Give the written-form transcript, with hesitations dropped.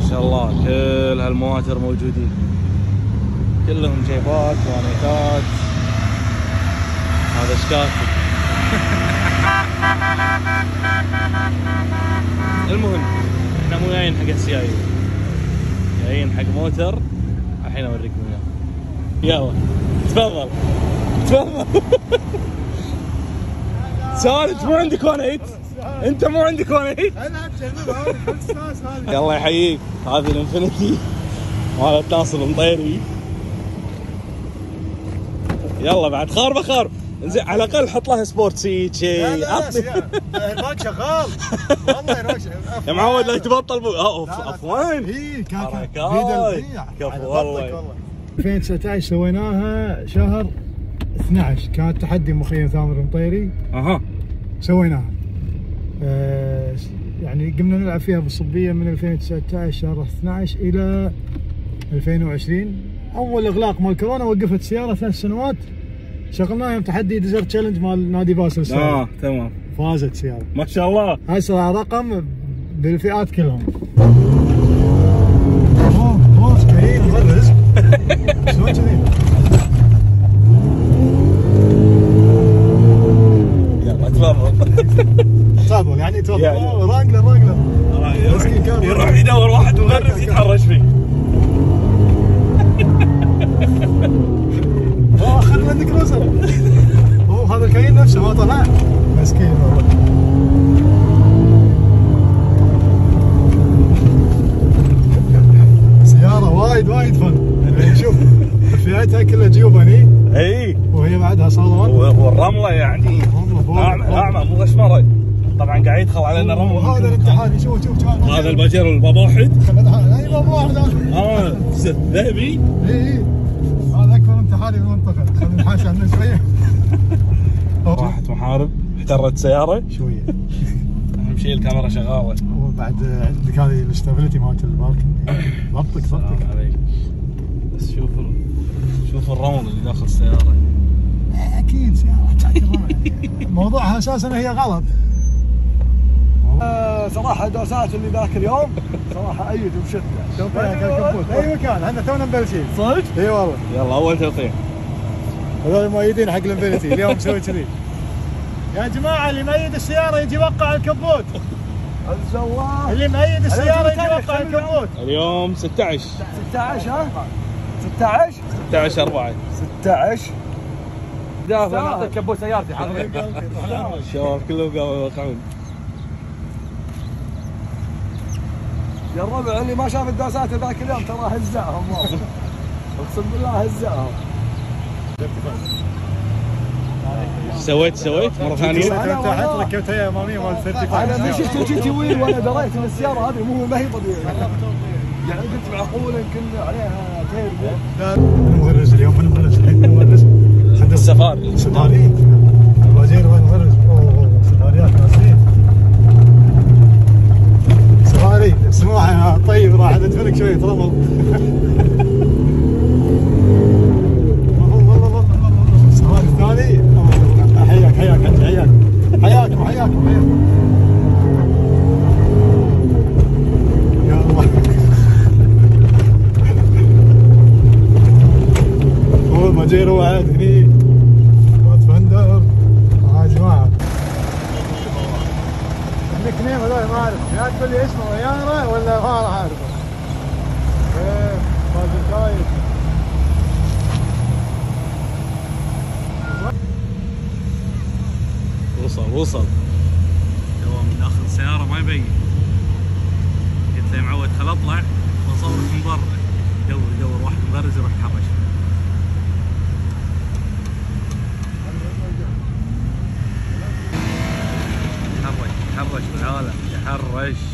شاء الله كل هالمواتر موجودين، كلهم جيبات وانيتات. هذا شكاكي. المهم احنا مو جايين حق السيايير، جايين حق موتر. الحين اوريكم اياه. يلا تفضل تفضل. سالت مو عندك ونيت؟ انت مو عندك ونيت؟ يلا يحييك. هذه الانفينيتي مالت ناصر المطيري. يلا بعد خاربه. زين على الاقل حط لها سبورت سيت شيء. الباك شغال والله يا معود لا تبطل عفوان. اي حركات كفو والله. 2019 سويناها شهر 12، كانت تحدي مخيم ثامر المطيري. سويناها يعني قمنا نلعب فيها بالصبيه من 2019 شهر 12 الى 2020. اول اغلاق مال كورونا وقفت السياره 3 سنوات، شغلناها يوم تحدي ديزرت تشالنج مال نادي باسل. تمام. فازت سياره ما شاء الله. هسه رقم بالفئات كلهم. اوه كريم مغرز. شلون كذي؟ يلا تفضل. يعني تفضل. راقله يروح يدور واحد مغرز يتحرش فيه. خلنا عندك رزق. هذا الكاين نفسه ما طلع مسكين والله. سيارة وايد فن. شوف فئتها كلها جيوب هني. اي وهي بعدها صالون. والرملة يعني اعمى مو غشمرة. طبعا قاعد يدخل علينا رمل. هذا الاتحادي شوف هذا الباجير الباب واحد. اي باب واحد. ذهبي. اي هذا اكبر امتحاني بالمنطقه. خلينا نحاشي عنه شويه. راحت محارب، احترت سياره شويه. اهم شيء الكاميرا شغاله. وبعد عندك هذه الاستابيليتي مالت الباركنج. ضبطك عليك. بس شوف الرمل اللي داخل السياره. اكيد سياره تحت الرمل. موضوعها اساسا هي غلط. صراحه دوسات اللي ذاك اليوم صراحه ايد وشتنا. توقيع كالكبوت اي مكان. احنا تونا مبلشين. صدق؟ اي والله. يلا اول توقيع. هذول مؤيدين حق الانفينيتي اليوم مسوي كذي. يا جماعه اللي مؤيد السياره يجي يوقع الكبوت. عز الله. اللي مؤيد السياره يجي يوقع الكبوت. اليوم 16 ها؟ 16 دافع نعطيك كبوت سيارتي حضرتك. الشباب كلهم قاموا يوقعون. يا الربع اللي ما شاف الدوسات ذاك اليوم ترى هزعهم والله. اقسم بالله هزعهم. سويت مره ثانيه. انت حط ركبت هي اماميه مال 35. انا مشيت وجيت ويل وانا دريت ان السياره هذه ما هي طبيعيه. يعني قلت معقوله يمكن عليها تيربو. المغرز اليوم من المغرز السفاري. الوزير وين المغرز؟ سفاريات نازلين. سفاري سموحه طيب راح ندفنك شويه رمل. السفاري الثاني. حياك انت حياكم يا الله. هو المجير وعد هني فندر. يا جماعه النيك نيم هذول ما اعرف. يا تقول لي اسمه غياره ولا ما راح اعرفه. ايه فاز الكايد. وصل تو من داخل السياره ما يبين. قلت له يا معود خل اطلع واصورك من برا. يدور واحد مغرز يروح يتحرش. يتحرش بالعالم يتحرش.